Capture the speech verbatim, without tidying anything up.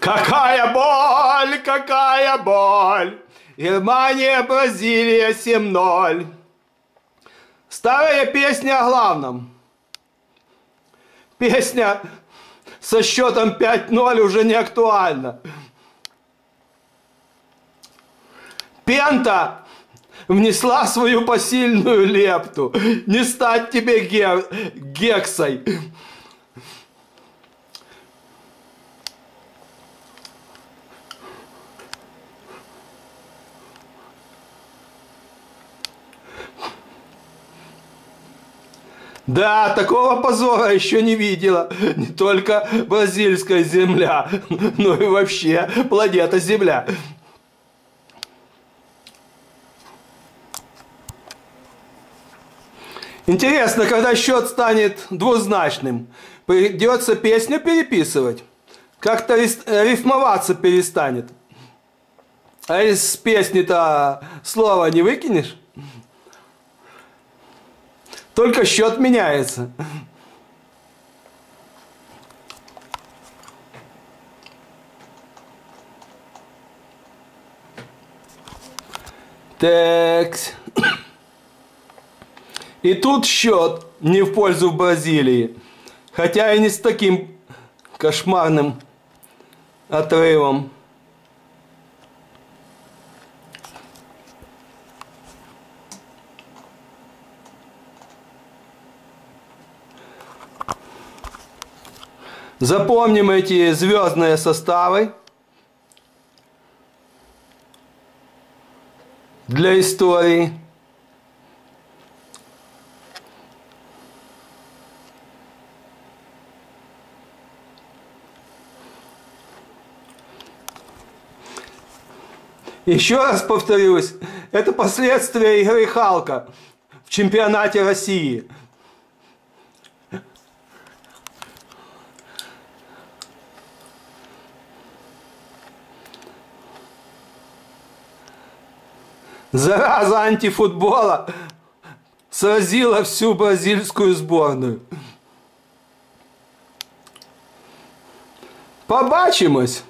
Какая боль, какая боль! Германия, Бразилия семь ноль. Старая песня о главном. Песня со счетом пять ноль уже не актуальна. Пента внесла свою посильную лепту. Не стать тебе гер... гексой. Да, такого позора еще не видела. Не только бразильская земля, но и вообще планета Земля. Интересно, когда счет станет двузначным, придется песню переписывать? Как-то рифмоваться перестанет. А из песни-то слова не выкинешь? Только счет меняется. Так. И тут счет не в пользу Бразилии. Хотя и не с таким кошмарным отрывом. Запомним эти звездные составы для истории. Еще раз повторюсь, это последствия игры Халка в чемпионате России. Зараза антифутбола сразила всю бразильскую сборную. Побачимось!